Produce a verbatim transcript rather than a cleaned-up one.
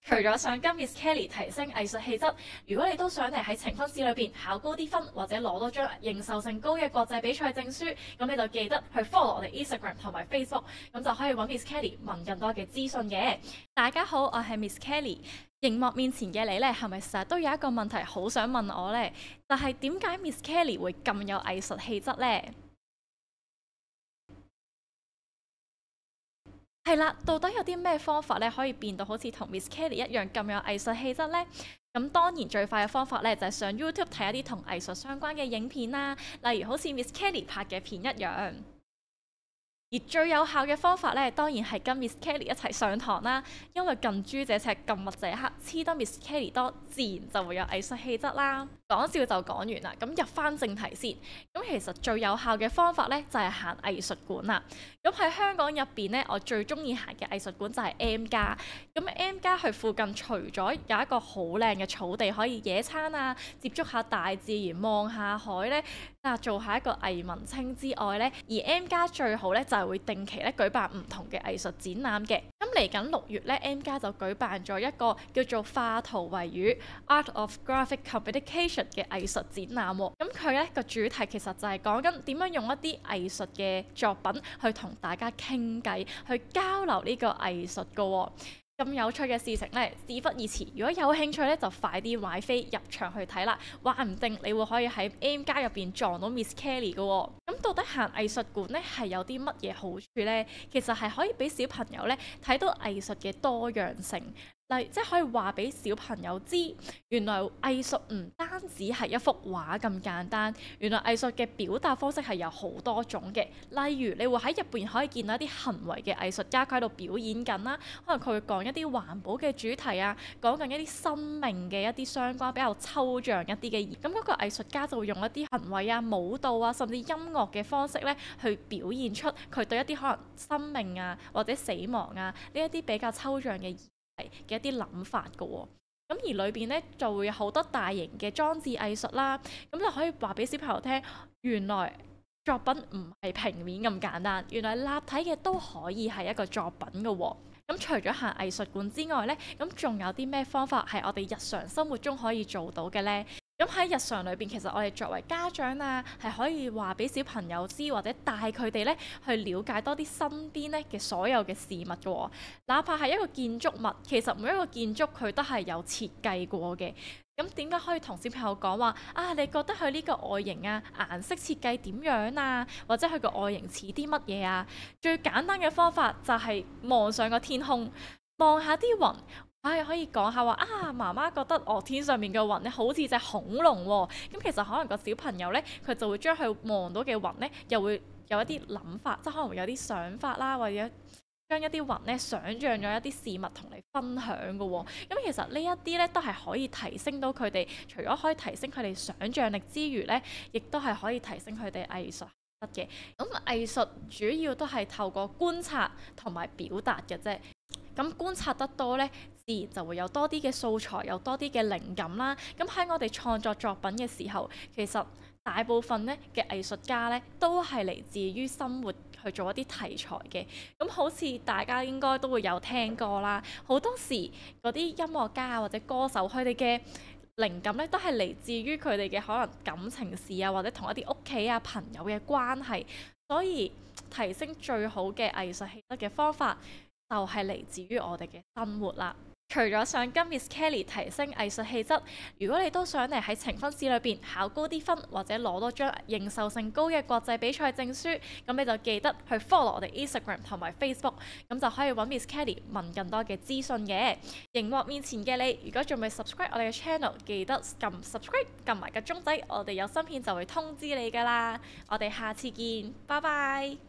除咗想跟 Miss Kelly 提升藝術氣質，如果你都想嚟喺呈分試裏邊考高啲分，或者攞多張認受性高嘅國際比賽證書，咁你就記得去 follow 我哋 Instagram 同埋 Facebook， 咁就可以揾 Miss Kelly 問更多嘅資訊嘅。大家好，我係 Miss Kelly。熒幕面前嘅你呢，係咪成日都有一個問題好想問我呢？就係點解 Miss Kelly 會咁有藝術氣質呢？係啦，到底有啲咩方法咧可以變到好似同 Miss Kelly 一樣咁有藝術氣質呢？咁當然最快嘅方法咧就係上 YouTube 睇一啲同藝術相關嘅影片啦，例如好似 Miss Kelly 拍嘅片一樣。而最有效嘅方法咧，當然係跟 Miss Kelly 一齊上堂啦，因為近朱者赤，近墨者黑，黐得 Miss Kelly 多，自然就會有藝術氣質啦。講笑就講完啦，咁入翻正題先。咁其實最有效嘅方法咧，就係行藝術館啦。咁喺香港入邊咧，我最中意行嘅藝術館就係 M+。咁 M+ 佢附近除咗有一個好靚嘅草地可以野餐啊，接觸下大自然，望下海咧，啊做下一個藝文青之外咧，而 M+ 最好咧就係會定期咧舉辦唔同嘅藝術展覽嘅。咁嚟緊六月咧 M+ 就舉辦咗一個叫做化圖為語 Art of Graphic Communication 嘅藝術展覽喎。咁佢咧個主題其實就係講緊點樣用一啲藝術嘅作品去同大家傾偈，去交流呢個藝術噶喎。咁有趣嘅事情呢，事不宜遲，如果有興趣呢，就快啲買飛入場去睇啦。話唔定你會可以喺 M+ 入邊撞到 Miss Kelly 嘅喎。咁到底行藝術館呢係有啲乜嘢好處呢？其實係可以俾小朋友呢睇到藝術嘅多樣性。例即係可以話俾小朋友知，原來藝術唔單止係一幅畫咁簡單，原來藝術嘅表達方式係有好多種嘅。例如，你會喺入邊可以見到一啲行為嘅藝術家，佢喺度表演緊啦。可能佢會講一啲環保嘅主題啊，講緊一啲生命嘅一啲相關比較抽象一啲嘅嘢。咁嗰個藝術家就會用一啲行為啊、舞蹈啊，甚至音樂嘅方式咧，去表現出佢對一啲可能生命啊或者死亡啊呢一啲比較抽象嘅嘅一啲諗法嘅喎。咁而裏邊咧就會有好多大型嘅裝置藝術啦，咁就可以話俾小朋友聽，原來作品唔係平面咁簡單，原來立體嘅都可以係一個作品嘅喎。咁除咗行藝術館之外呢，咁仲有啲咩方法係我哋日常生活中可以做到嘅呢？咁喺日常裏邊，其實我哋作為家長啊，係可以話俾小朋友知，或者帶佢哋咧去了解多啲身邊咧嘅所有嘅事物嘅喎。哪怕係一個建築物，其實每一個建築佢都係有設計過嘅。咁點解可以同小朋友講話啊？你覺得佢呢個外形啊、顏色設計點樣啊？或者佢個外形似啲乜嘢啊？最簡單嘅方法就係望上個天空，望下啲雲。唉、哎，可以講下話啊，媽媽覺得我天上面嘅雲咧好似隻恐龍喎、哦。咁其實可能個小朋友咧，佢就會將佢望到嘅雲咧，又會有一啲諗法，即係可能會有啲想法啦，或者將一啲雲咧想像咗一啲事物同你分享嘅喎、哦。咁其實呢一啲咧都係可以提升到佢哋，除咗可以提升佢哋想像力之餘咧，亦都係可以提升佢哋藝術得嘅。咁藝術主要都係透過觀察同埋表達嘅啫。咁觀察得多呢，自然就會有多啲嘅素材，有多啲嘅靈感啦。咁喺我哋創作作品嘅時候，其實大部分呢嘅藝術家呢，都係嚟自於生活去做一啲題材嘅。咁好似大家應該都會有聽過啦，好多時嗰啲音樂家或者歌手，佢哋嘅靈感咧都係嚟自於佢哋嘅可能感情事啊，或者同一啲屋企啊朋友嘅關係。所以提升最好嘅藝術氣質嘅方法，就係嚟自於我哋嘅生活啦。除咗想跟 Miss Kelly 提升藝術氣質，如果你都想嚟喺呈分試裏邊考高啲分，或者攞多張認受性高嘅國際比賽證書，咁你就記得去 follow 我哋 Instagram 同埋 Facebook， 咁就可以揾 Miss Kelly 問更多嘅資訊嘅。熒幕面前嘅你，如果仲未 subscribe 我哋嘅 channel， 記得撳 subscribe， 撳埋個鐘仔，我哋有新片就會通知你噶啦。我哋下次見，拜拜。